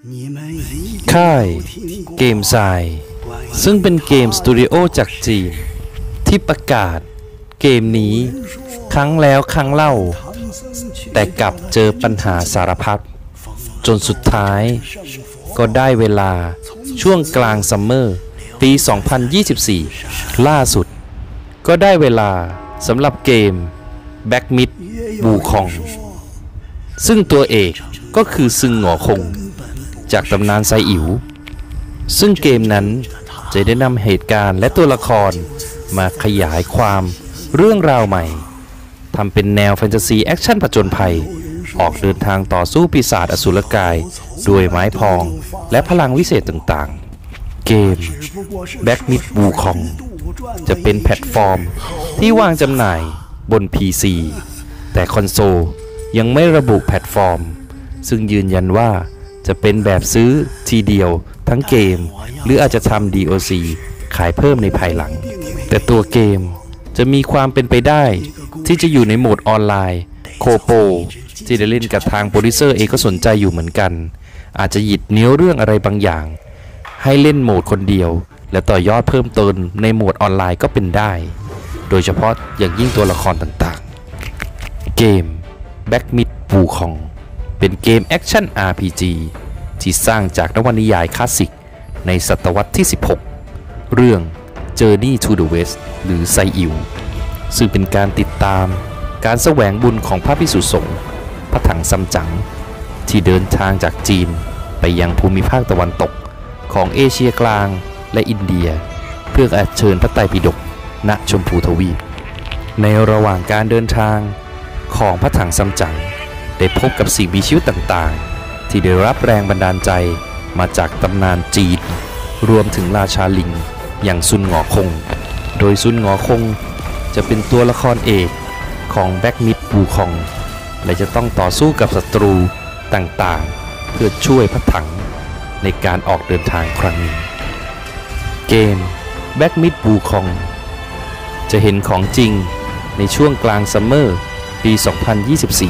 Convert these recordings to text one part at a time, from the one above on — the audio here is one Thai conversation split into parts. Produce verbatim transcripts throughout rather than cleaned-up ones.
ค่ายเกมไซน์ซึ่งเป็นเกมสตูดิโอจากจีนที่ประกาศเกมนี้ครั้งแล้วครั้งเล่าแต่กลับเจอปัญหาสารพัดจนสุดท้ายก็ได้เวลาช่วงกลางซัมเมอร์ปี สองพันยี่สิบสี่ ล่าสุดก็ได้เวลาสำหรับเกม Black Myth: Wukong ซึ่งตัวเอกก็คือซึงหงอคงจากตำนานไซอิ๋วซึ่งเกมนั้นจะได้นำเหตุการณ์และตัวละครมาขยายความเรื่องราวใหม่ทำเป็นแนวแฟนตาซีแอคชั่นผจญภัยออกเดินทางต่อสู้ปีศาจอสูรกายด้วยไม้พองและพลังวิเศษต่างๆเกม Black Myth: Wukong จะเป็นแพลตฟอร์มที่วางจำหน่ายบน พี ซี แต่คอนโซลยังไม่ระบุแพลตฟอร์มซึ่งยืนยันว่าจะเป็นแบบซื้อทีเดียวทั้งเกมหรืออาจจะทำ ดี โอ ซี ขายเพิ่มในภายหลังแต่ตัวเกมจะมีความเป็นไปได้ที่จะอยู่ในโหมดออนไลน์โคโปที่ได้เล่นกับทางโปรดิวเซอร์เองก็สนใจอยู่เหมือนกันอาจจะหยิบเนื้อเรื่องอะไรบางอย่างให้เล่นโหมดคนเดียวและต่อยอดเพิ่มเติมในโหมดออนไลน์ก็เป็นได้โดยเฉพาะอย่างยิ่งตัวละครต่างๆเกม Black Myth: Wukong เป็นเกมแอคชั่น อาร์ พี จี ที่สร้างจากนวนิยายคลาสสิกในศตวรรษที่ สิบหก เรื่อง Journey to the West หรือไซอิ๋วซึ่งเป็นการติดตามการแสวงบุญของพระภิกษุสงฆ์พระถังซัมจั๋งที่เดินทางจากจีนไปยังภูมิภาคตะวันตกของเอเชียกลางและอินเดียเพื่ออัญเชิญพระไตรปิฎกณชมพูทวีปในระหว่างการเดินทางของพระถังซัมจั๋งได้พบกับสิ่งมีชีวิตต่างๆที่ได้รับแรงบันดาลใจมาจากตำนานจีนรวมถึงราชาลิงอย่างซุนหงอคงโดยซุนหงอคงจะเป็นตัวละครเอกของ Black Myth: Wukong และจะต้องต่อสู้กับศัตรูต่างๆเพื่อช่วยพระถังในการออกเดินทางครั้งนี้เกม Black Myth: Wukong จะเห็นของจริงในช่วงกลางซัมเมอร์ปี สองพันยี่สิบสี่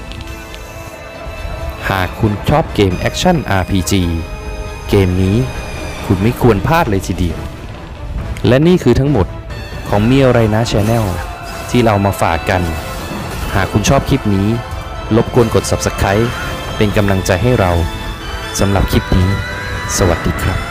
หากคุณชอบเกมแอคชั่น อาร์ พี จี เกมนี้คุณไม่ควรพลาดเลยทีเดียวและนี่คือทั้งหมดของเมียวไรนะ Channel ที่เรามาฝากกันหากคุณชอบคลิปนี้รบกวนกด ซับสไครบ์ เป็นกำลังใจให้เราสำหรับคลิปนี้สวัสดีครับ